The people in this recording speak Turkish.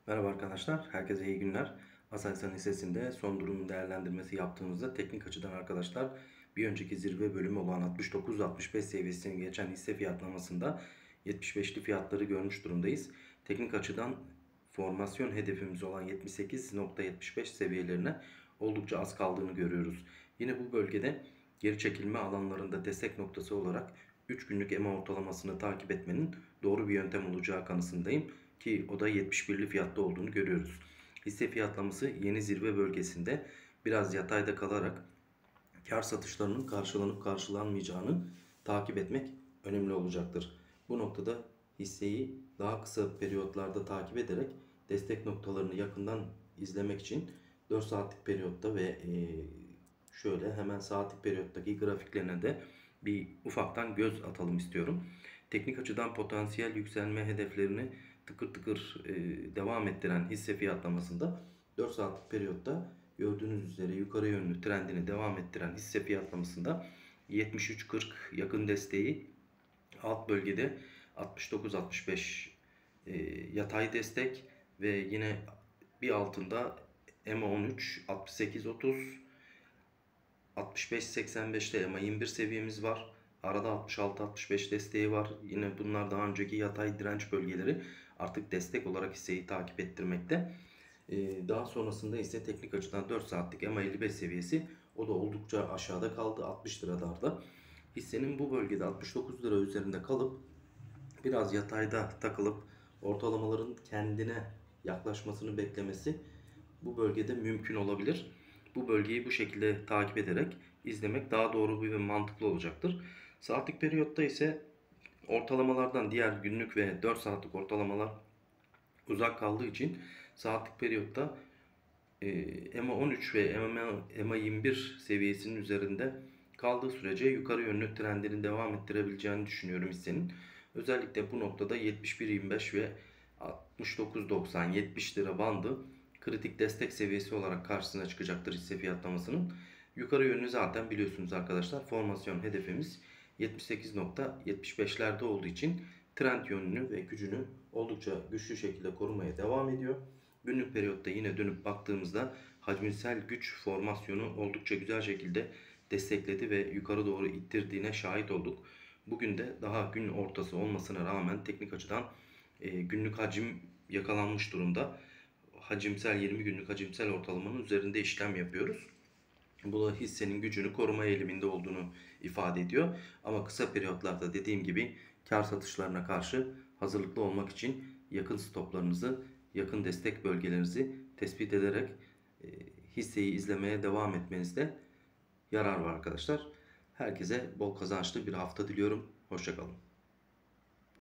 Merhaba arkadaşlar, herkese iyi günler. Aselsan hissesinde son durumun değerlendirmesi yaptığımızda teknik açıdan arkadaşlar bir önceki zirve bölümü olan 69-65 seviyesini geçen hisse fiyatlamasında 75'li fiyatları görmüş durumdayız. Teknik açıdan formasyon hedefimiz olan 78.75 seviyelerine oldukça az kaldığını görüyoruz. Yine bu bölgede geri çekilme alanlarında destek noktası olarak 3 günlük EMA ortalamasını takip etmenin doğru bir yöntem olacağı kanısındayım. Ki o da 71'li fiyatta olduğunu görüyoruz. Hisse fiyatlaması yeni zirve bölgesinde biraz yatayda kalarak kar satışlarının karşılanıp karşılanmayacağını takip etmek önemli olacaktır. Bu noktada hisseyi daha kısa periyotlarda takip ederek destek noktalarını yakından izlemek için 4 saatlik periyotta ve şöyle hemen saatlik periyottaki grafiklerine de bir ufaktan göz atalım istiyorum. Teknik açıdan potansiyel yükselme hedeflerini tıkır tıkır devam ettiren hisse fiyatlamasında 4 saatlik periyotta gördüğünüz üzere yukarı yönlü trendini devam ettiren hisse fiyatlamasında 73.40 yakın desteği, alt bölgede 69-65 yatay destek ve yine bir altında EMA 13 68-30, 65-85'te EMA 21 seviyemiz var. Arada 66-65 desteği var. Yine bunlar daha önceki yatay direnç bölgeleri artık destek olarak hisseyi takip ettirmekte. Daha sonrasında ise teknik açıdan 4 saatlik EMA 55 seviyesi, o da oldukça aşağıda kaldı, 60 liralarda. Hissenin bu bölgede 69 lira üzerinde kalıp biraz yatayda takılıp ortalamaların kendine yaklaşmasını beklemesi bu bölgede mümkün olabilir. Bu bölgeyi bu şekilde takip ederek izlemek daha doğru ve mantıklı olacaktır. Saatlik periyotta ise ortalamalardan diğer günlük ve 4 saatlik ortalamalar uzak kaldığı için saatlik periyotta EMA 13 ve EMA 21 seviyesinin üzerinde kaldığı sürece yukarı yönlü trendini devam ettirebileceğini düşünüyorum hissenin. Özellikle bu noktada 71.25 ve 69.90-70 lira bandı kritik destek seviyesi olarak karşısına çıkacaktır hisse fiyatlamasının. Yukarı yönlü zaten biliyorsunuz arkadaşlar, formasyon hedefimiz 78.75'lerde olduğu için trend yönünü ve gücünü oldukça güçlü şekilde korumaya devam ediyor. Günlük periyotta yine dönüp baktığımızda hacimsel güç formasyonu oldukça güzel şekilde destekledi ve yukarı doğru ittirdiğine şahit olduk. Bugün de daha gün ortası olmasına rağmen teknik açıdan günlük hacim yakalanmış durumda. Hacimsel 20 günlük hacimsel ortalamanın üzerinde işlem yapıyoruz. Bu da hissenin gücünü koruma eğiliminde olduğunu ifade ediyor. Ama kısa periyotlarda dediğim gibi kar satışlarına karşı hazırlıklı olmak için yakın stoplarınızı, yakın destek bölgelerinizi tespit ederek hisseyi izlemeye devam etmenizde yarar var arkadaşlar. Herkese bol kazançlı bir hafta diliyorum. Hoşça kalın.